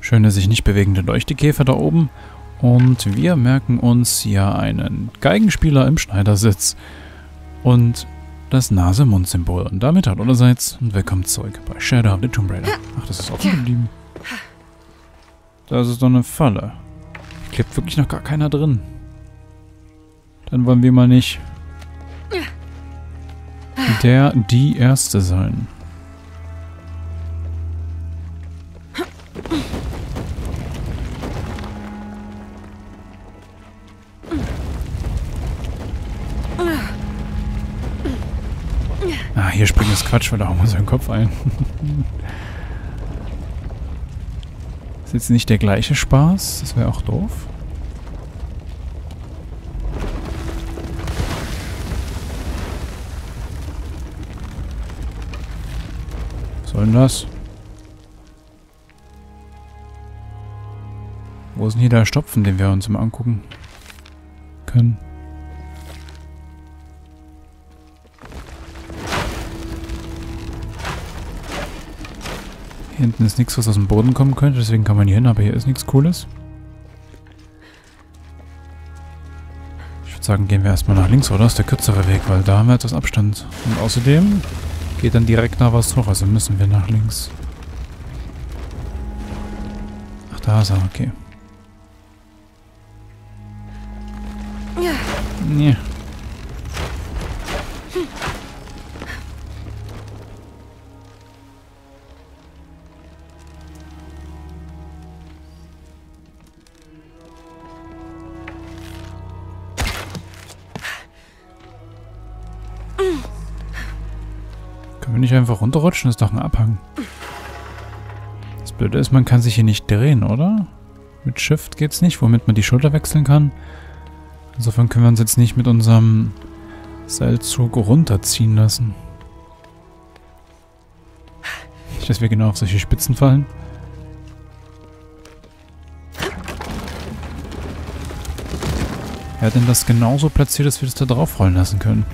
Schöne, sich nicht bewegende Leuchtekäfer da oben. Und wir merken uns hier einen Geigenspieler im Schneidersitz. Und das Nase-Mund-Symbol. Und damit hallo allerseits und willkommen zurück bei Shadow of the Tomb Raider. Ach, das ist offen geblieben. Das ist doch eine Falle. Hier klebt wirklich noch gar keiner drin. Dann wollen wir mal nicht die Erste sein. Ah, hier springen ist Quatsch, weil da hauen wir uns den Kopf ein. Ist jetzt nicht der gleiche Spaß? Das wäre auch doof. Was soll denn das? Wo ist denn hier der Stopfen, den wir uns mal angucken können? Hier hinten ist nichts, was aus dem Boden kommen könnte, deswegen kann man hier hin, aber hier ist nichts Cooles. Ich würde sagen, gehen wir erstmal nach links, oder? Das ist der kürzere Weg, weil da haben wir etwas Abstand. Und außerdem geht dann direkt nach was hoch, also müssen wir nach links. Ach, da ist er, okay. Nee. Können wir nicht einfach runterrutschen? Das ist doch ein Abhang. Das Blöde ist, man kann sich hier nicht drehen, oder? Mit Shift geht's nicht, womit man die Schulter wechseln kann. Insofern können wir uns jetzt nicht mit unserem Seilzug runterziehen lassen. Nicht, dass wir genau auf solche Spitzen fallen. Wer hat denn das genauso platziert, dass wir das da drauf rollen lassen können?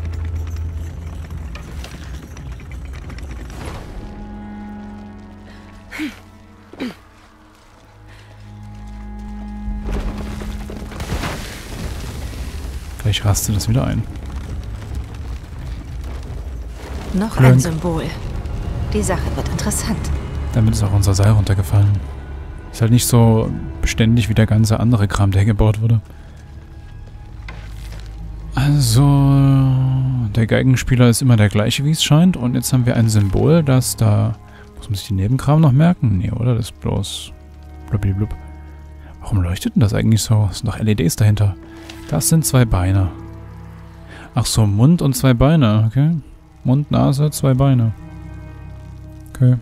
Vielleicht raste das wieder ein. Noch ein Symbol. Die Sache wird interessant. Damit ist auch unser Seil runtergefallen. Ist halt nicht so beständig wie der ganze andere Kram, der gebaut wurde. Also, der Geigenspieler ist immer der gleiche, wie es scheint. Und jetzt haben wir ein Symbol, das da... Muss man sich den Nebenkram noch merken? Nee, oder? Das ist bloß... Blub. Warum leuchtet denn das eigentlich so? Es sind doch LEDs dahinter. Das sind 2 Beine. Ach so, Mund und 2 Beine, okay. Mund, Nase, 2 Beine. Okay.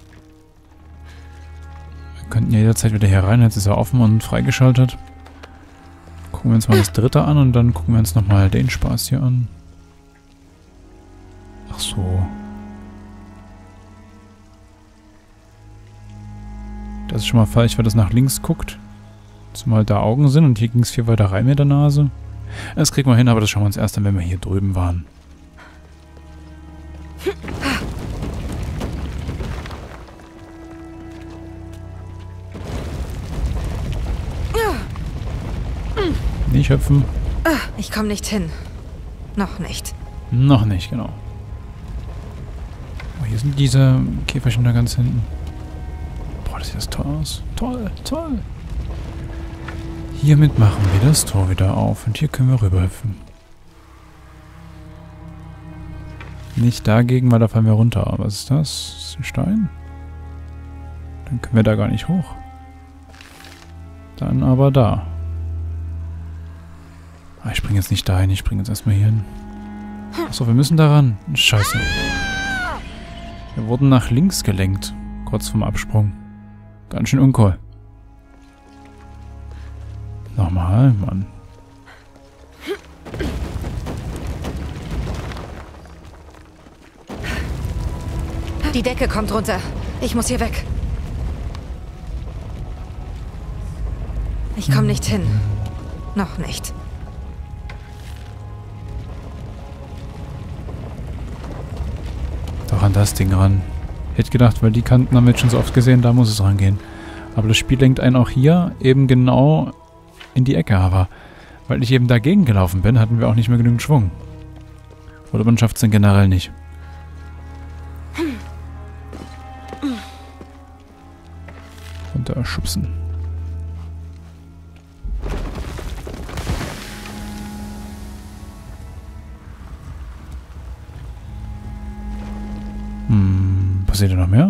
Wir könnten ja jederzeit wieder hier rein, jetzt ist er offen und freigeschaltet. Gucken wir uns mal das dritte an und dann gucken wir uns nochmal den Spaß hier an. Ach so. Das ist schon mal falsch, weil das nach links guckt. Zumal da Augen sind und hier ging es viel weiter rein mit der Nase. Das kriegen wir hin, aber das schauen wir uns erst an, wenn wir hier drüben waren. Nicht hüpfen. Ich komme nicht hin. Noch nicht. Noch nicht, genau. Oh, hier sind diese Käferchen da ganz hinten. Boah, das sieht das toll aus. Toll, toll. Hiermit machen wir das Tor wieder auf und hier können wir rüberhüpfen. Nicht dagegen, weil da fallen wir runter. Was ist das? Das ist ein Stein? Dann können wir da gar nicht hoch. Dann aber da. Ah, ich springe jetzt nicht dahin, ich springe jetzt erstmal hier hin. Achso, wir müssen daran. Scheiße. Wir wurden nach links gelenkt. Kurz vorm Absprung. Ganz schön uncool. Nochmal, Mann. Die Decke kommt runter. Ich muss hier weg. Ich komme nicht hin. Noch nicht. Doch an das Ding ran. Ich hätte gedacht, weil die Kanten haben wir jetzt schon so oft gesehen, da muss es rangehen. Aber das Spiel lenkt einen auch hier eben genau in die Ecke. Aber weil ich eben dagegen gelaufen bin, hatten wir auch nicht mehr genügend Schwung. Oder man schafft es dann generell nicht. Runterschubsen. Passiert da noch mehr?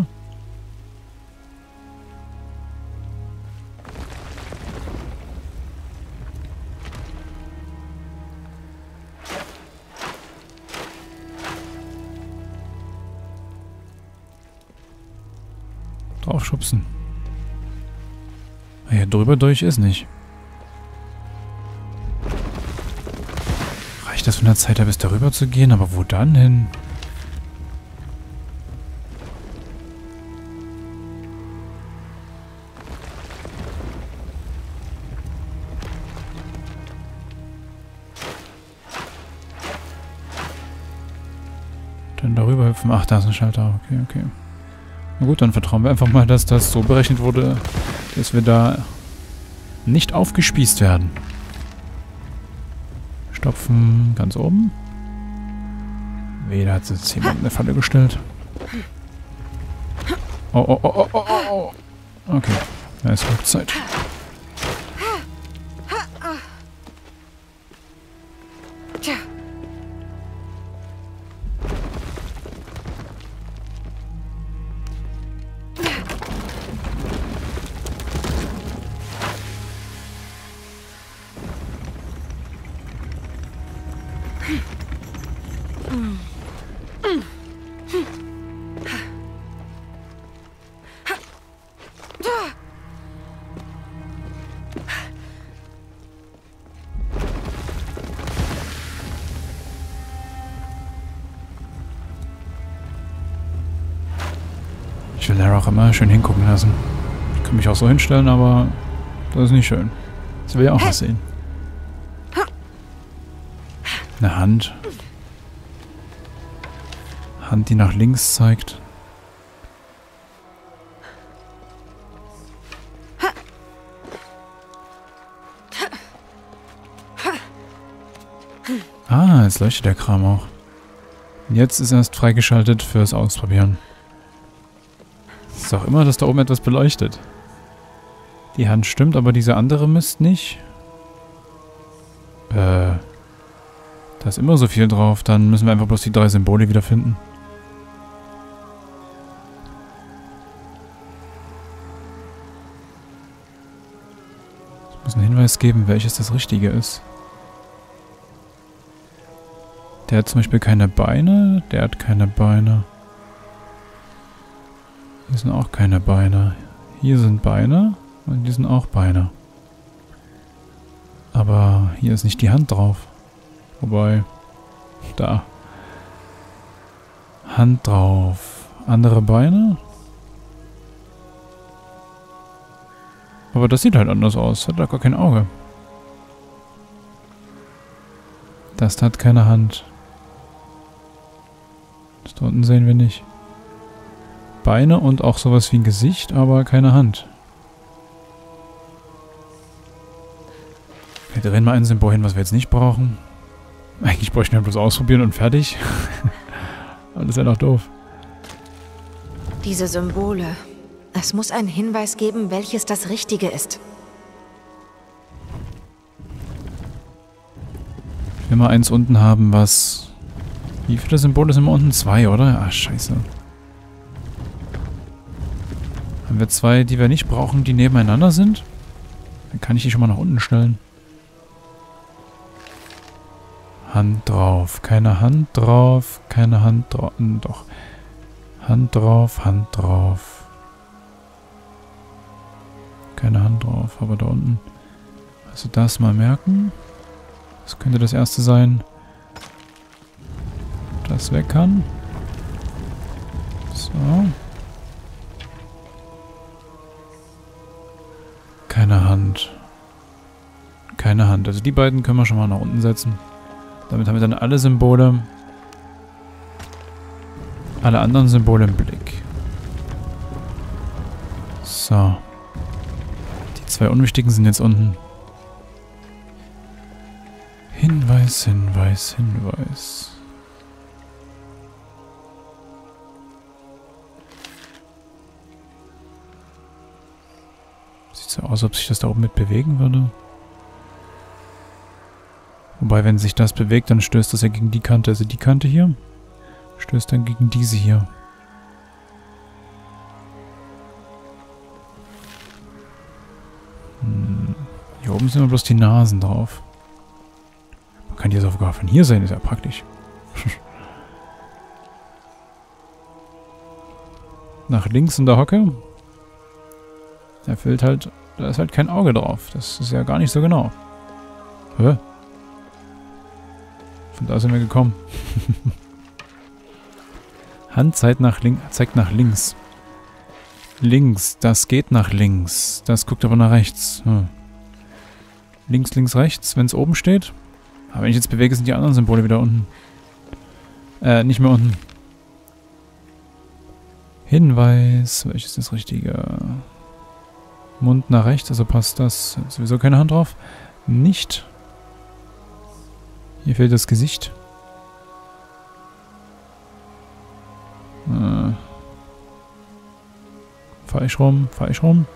Draufschubsen. Hier drüber durch ist nicht. Reicht das von der Zeit her, bis darüber zu gehen? Aber wo dann hin? Dann darüber hüpfen. Ach, da ist ein Schalter. Okay, okay. Na gut, dann vertrauen wir einfach mal, dass das so berechnet wurde, dass wir da nicht aufgespießt werden. Stopfen ganz oben. Da hat jetzt jemand in eine Falle gestellt. Oh, oh, oh, oh, oh, oh. Okay, da ist Rückzeit. Ich will Lara auch immer schön hingucken lassen. Ich kann mich auch so hinstellen, aber das ist nicht schön. Das will ja auch was sehen. Eine Hand. Hand, die nach links zeigt. Ah, jetzt leuchtet der Kram auch. Und jetzt ist erst freigeschaltet fürs Ausprobieren. Es ist auch immer, dass da oben etwas beleuchtet. Die Hand stimmt, aber diese andere Mist nicht. Da ist immer so viel drauf. Dann müssen wir einfach bloß die 3 Symbole wiederfinden. Es muss einen Hinweis geben, welches das Richtige ist. Der hat zum Beispiel keine Beine. Der hat keine Beine. Hier sind auch keine Beine. Hier sind Beine. Und hier sind auch Beine. Aber hier ist nicht die Hand drauf. Wobei, da. Hand drauf. Andere Beine. Aber das sieht halt anders aus. Hat da gar kein Auge. Das hat keine Hand. Das da unten sehen wir nicht. Beine und auch sowas wie ein Gesicht, aber keine Hand. Wir drehen mal ein Symbol hin, was wir jetzt nicht brauchen. Eigentlich bräuchten wir bloß ausprobieren und fertig. Aber das ist ja noch doof. Diese Symbole. Es muss einen Hinweis geben, welches das Richtige ist. Ich will mal eins unten haben, was... Wie viele Symbole sind wir unten? 2, oder? Ah, scheiße. Haben wir 2, die wir nicht brauchen, die nebeneinander sind? Dann kann ich die schon mal nach unten stellen. Hand drauf. Keine Hand drauf. Keine Hand drauf. Doch. Hand drauf, Hand drauf. Keine Hand drauf, aber da unten. Also das mal merken. Das könnte das erste sein. Das weg kann. So. Keine Hand. Keine Hand. Also die beiden können wir schon mal nach unten setzen. Damit haben wir dann alle Symbole. Alle anderen Symbole im Blick. So. Die 2 unwichtigen sind jetzt unten. Hinweis, Hinweis, Hinweis. Sieht so aus, als ob sich das da oben mit bewegen würde. Wobei, wenn sich das bewegt, dann stößt das ja gegen die Kante. Also die Kante hier stößt dann gegen diese hier. Hier oben sind immer bloß die Nasen drauf. Man kann die jetzt sogar von hier sehen, ist ja praktisch. Nach links in der Hocke. Da fehlt halt, da ist halt kein Auge drauf. Das ist ja gar nicht so genau. Hä? Von da sind wir gekommen. Hand zeigt nach links. Links, das geht nach links. Das guckt aber nach rechts. Hm. Links, links, rechts, wenn es oben steht. Aber wenn ich jetzt bewege, sind die anderen Symbole wieder unten. Nicht mehr unten. Hinweis, welches ist das Richtige? Mund nach rechts, also passt das. Sowieso keine Hand drauf. Nicht. Hier fehlt das Gesicht. Falsch rum, falsch rum.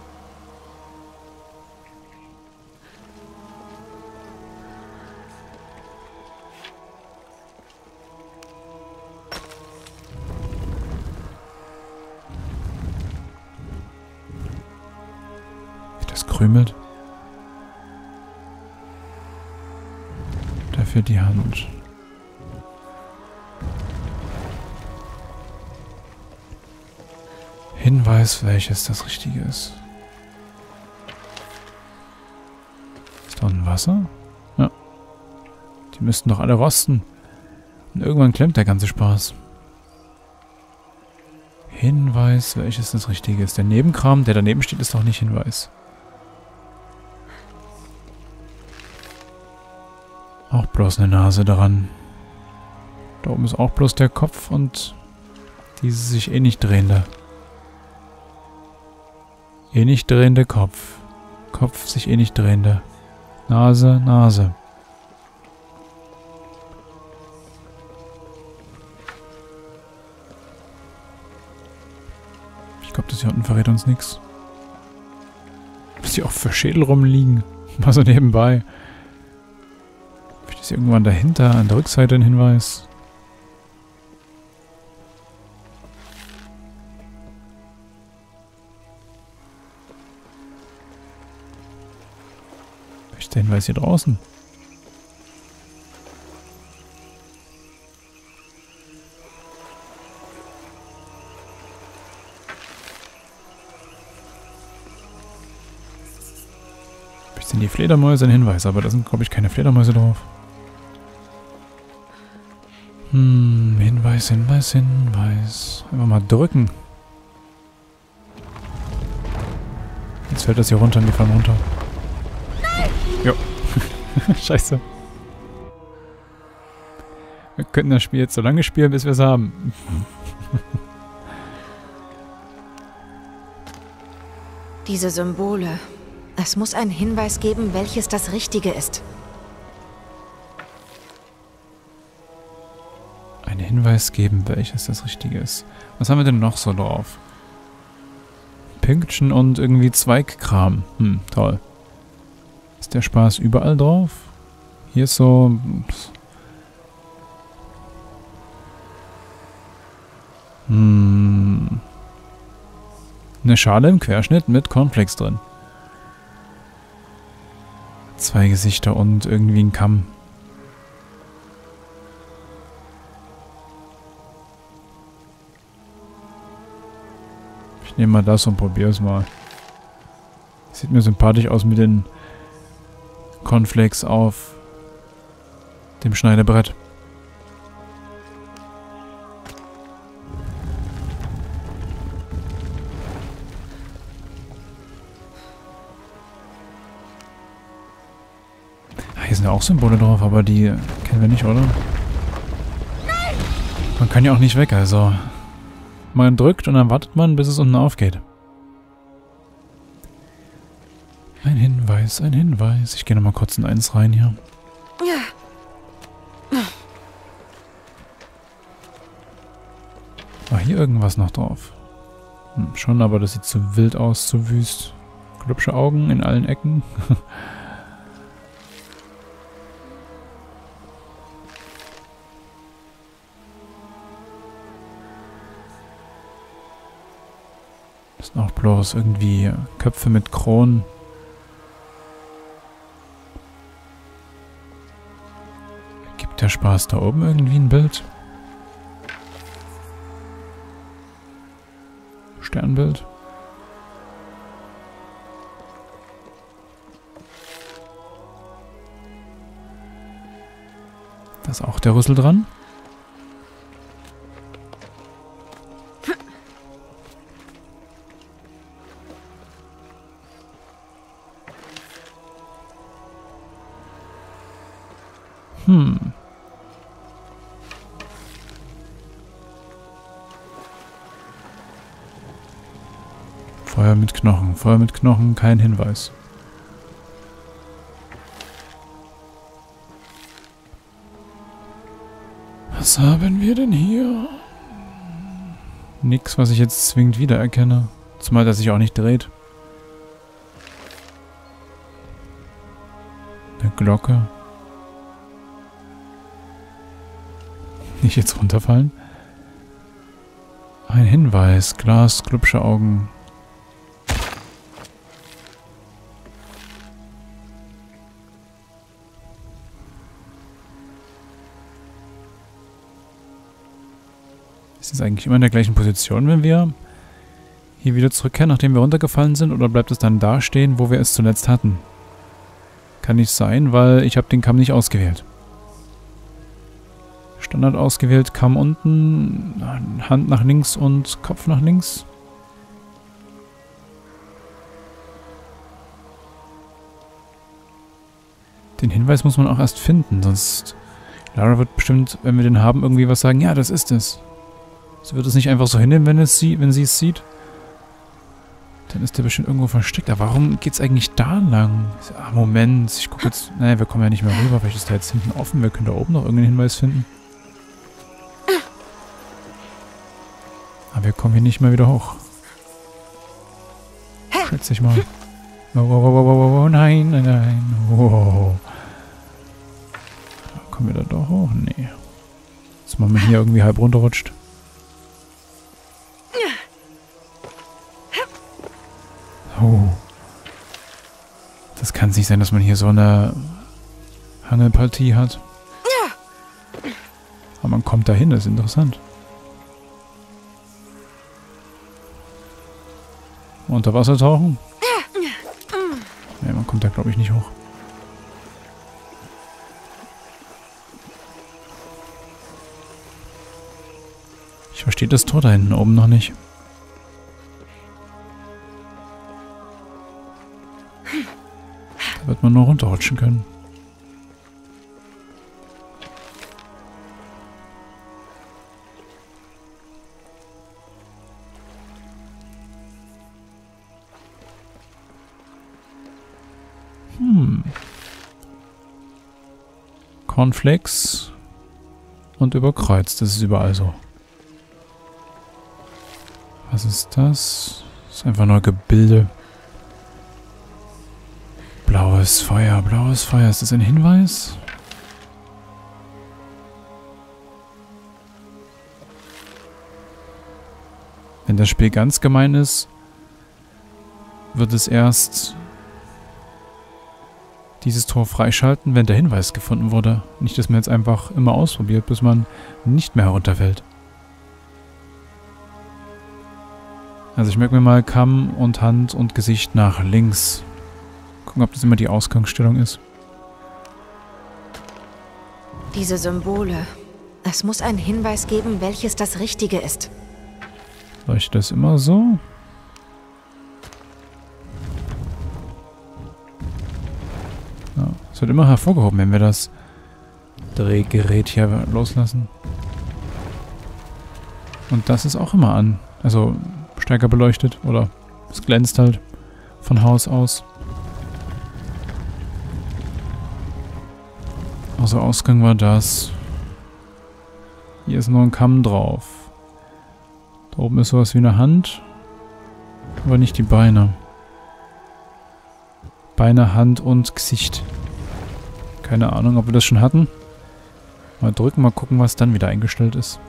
Wie das krümelt. Dafür die Hand. Hinweis, welches das Richtige ist. Ist da unten Wasser? Ja. Die müssten doch alle rosten. Und irgendwann klemmt der ganze Spaß. Hinweis, welches das Richtige ist. Der Nebenkram, der daneben steht, ist doch nicht Hinweis. Auch bloß eine Nase daran. Da oben ist auch bloß der Kopf und diese sich eh nicht drehende. Eh nicht drehende Kopf. Kopf sich eh nicht drehende. Nase, Nase. Ich glaube, das hier unten verrät uns nichts. Was hier auch für Schädel rumliegen. Mal so nebenbei. Vielleicht ist irgendwann dahinter an der Rückseite ein Hinweis. Vielleicht ist der Hinweis hier draußen. Vielleicht sind die Fledermäuse ein Hinweis, aber da sind, glaube ich, keine Fledermäuse drauf. Hinweis, Hinweis, Hinweis. Einfach mal drücken. Jetzt fällt das hier runter und die fallen runter. Nein! Jo. Scheiße. Wir könnten das Spiel jetzt so lange spielen, bis wir es haben. Diese Symbole. Es muss einen Hinweis geben, welches das Richtige ist. Einen Hinweis geben, welches das Richtige ist. Was haben wir denn noch so drauf? Pünktchen und irgendwie Zweigkram. Toll. Ist der Spaß überall drauf? Hier ist so... Eine Schale im Querschnitt mit Cornflakes drin. 2 Gesichter und irgendwie ein Kamm. Ich nehme mal das und probiere es mal. Sieht mir sympathisch aus mit den Cornflakes auf dem Schneidebrett. Hier sind ja auch Symbole drauf, aber die kennen wir nicht, oder? Man kann ja auch nicht weg, also... Man drückt und dann wartet man, bis es unten aufgeht. Ein Hinweis, ein Hinweis. Ich gehe nochmal kurz in eins rein hier. War hier irgendwas noch drauf? Schon, aber das sieht zu wild aus, zu wüst. Glubsche Augen in allen Ecken. Das sind auch bloß irgendwie Köpfe mit Kronen. Gibt der Spaß da oben irgendwie ein Bild? Sternbild. Da ist auch der Rüssel dran. Feuer mit Knochen, kein Hinweis. Was haben wir denn hier? Nix, was ich jetzt zwingend wiedererkenne. Zumal, dass sich auch nicht dreht. Eine Glocke. Nicht jetzt runterfallen. Ein Hinweis. Glas, glubsche Augen. Ist es eigentlich immer in der gleichen Position, wenn wir hier wieder zurückkehren, nachdem wir runtergefallen sind? Oder bleibt es dann da stehen, wo wir es zuletzt hatten? Kann nicht sein, weil ich habe den Kamm nicht ausgewählt. Standard ausgewählt, Kamm unten, Hand nach links und Kopf nach links. Den Hinweis muss man auch erst finden, sonst Lara wird bestimmt, wenn wir den haben, irgendwie was sagen, ja, das ist es. Sie wird es nicht einfach so hinnehmen, wenn sie es sieht. Dann ist der bestimmt irgendwo versteckt. Aber warum geht's eigentlich da lang? Moment, ich gucke jetzt... Naja, wir kommen ja nicht mehr rüber. Vielleicht ist da jetzt hinten offen. Wir können da oben noch irgendeinen Hinweis finden. Aber wir kommen hier nicht mehr wieder hoch. Schätze ich mal. Oh, nein, nein, nein. Oh. Kommen wir da doch hoch? Nee. Dass man hier irgendwie halb runterrutscht. Oh. Das kann es nicht sein, dass man hier so eine Hangelpartie hat. Aber man kommt dahin, das ist interessant. Unter Wasser tauchen? Ne, man kommt da glaube ich nicht hoch. Ich verstehe das Tor da hinten oben noch nicht. Da wird man nur runterrutschen können. Cornflakes und überkreuzt. Das ist überall so. Was ist das? Das ist einfach nur Gebilde. Blaues Feuer, blaues Feuer. Ist das ein Hinweis? Wenn das Spiel ganz gemein ist, wird es erst dieses Tor freischalten, wenn der Hinweis gefunden wurde. Nicht, dass man jetzt einfach immer ausprobiert, bis man nicht mehr herunterfällt. Also ich merke mir mal Kamm und Hand und Gesicht nach links. Gucken, ob das immer die Ausgangsstellung ist. Diese Symbole. Es muss einen Hinweis geben, welches das Richtige ist. Leuchtet das immer so? Ja, es wird immer hervorgehoben, wenn wir das Drehgerät hier loslassen. Und das ist auch immer an. Also stärker beleuchtet oder es glänzt halt von Haus aus. Also Ausgang war das. Hier ist noch ein Kamm drauf. Da oben ist sowas wie eine Hand. Aber nicht die Beine. Beine, Hand und Gesicht. Keine Ahnung, ob wir das schon hatten. Mal drücken, mal gucken, was dann wieder eingestellt ist.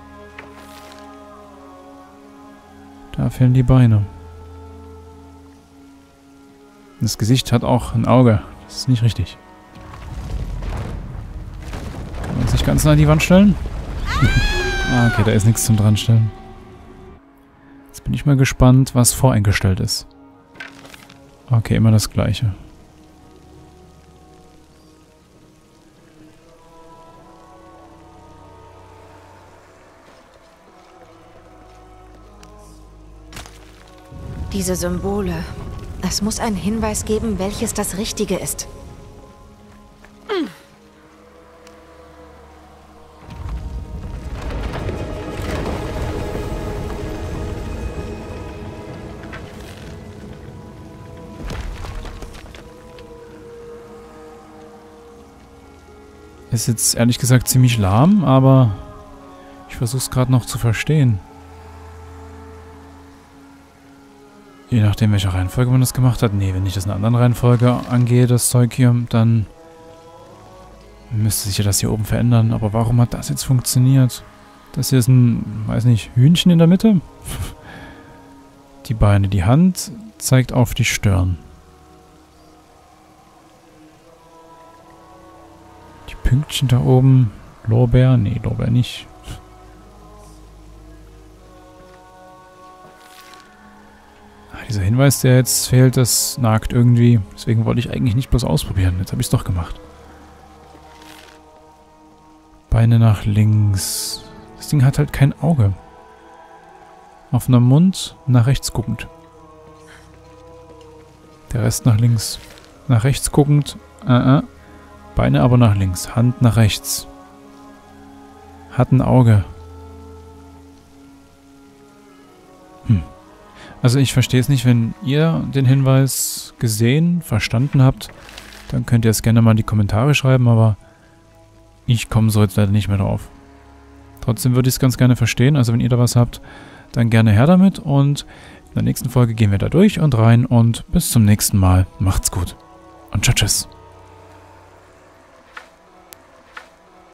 Da fehlen die Beine. Das Gesicht hat auch ein Auge. Das ist nicht richtig. Kann man sich ganz nah an die Wand stellen? Ah, okay, da ist nichts zum Dranstellen. Jetzt bin ich mal gespannt, was voreingestellt ist. Okay, immer das Gleiche. Diese Symbole. Es muss einen Hinweis geben, welches das Richtige ist. Ist jetzt ehrlich gesagt ziemlich lahm, aber ich versuche es gerade noch zu verstehen. Je nachdem, welche Reihenfolge man das gemacht hat. Nee, wenn ich das in einer anderen Reihenfolge angehe, das Zeug hier, dann müsste sich ja das hier oben verändern. Aber warum hat das jetzt funktioniert? Das hier ist ein, weiß nicht, Hühnchen in der Mitte? Die Beine, die Hand zeigt auf die Stirn. Die Pünktchen da oben, Lorbeer? Nee, Lorbeer nicht. Dieser Hinweis, der jetzt fehlt, das nagt irgendwie. Deswegen wollte ich eigentlich nicht bloß ausprobieren. Jetzt habe ich es doch gemacht. Beine nach links. Das Ding hat halt kein Auge. Offener Mund, nach rechts guckend. Der Rest nach links. Nach rechts guckend. Beine aber nach links. Hand nach rechts. Hat ein Auge. Also ich verstehe es nicht, wenn ihr den Hinweis gesehen, verstanden habt, dann könnt ihr es gerne mal in die Kommentare schreiben, aber ich komme so jetzt leider nicht mehr drauf. Trotzdem würde ich es ganz gerne verstehen, also wenn ihr da was habt, dann gerne her damit und in der nächsten Folge gehen wir da durch und rein und bis zum nächsten Mal. Macht's gut und tschüss.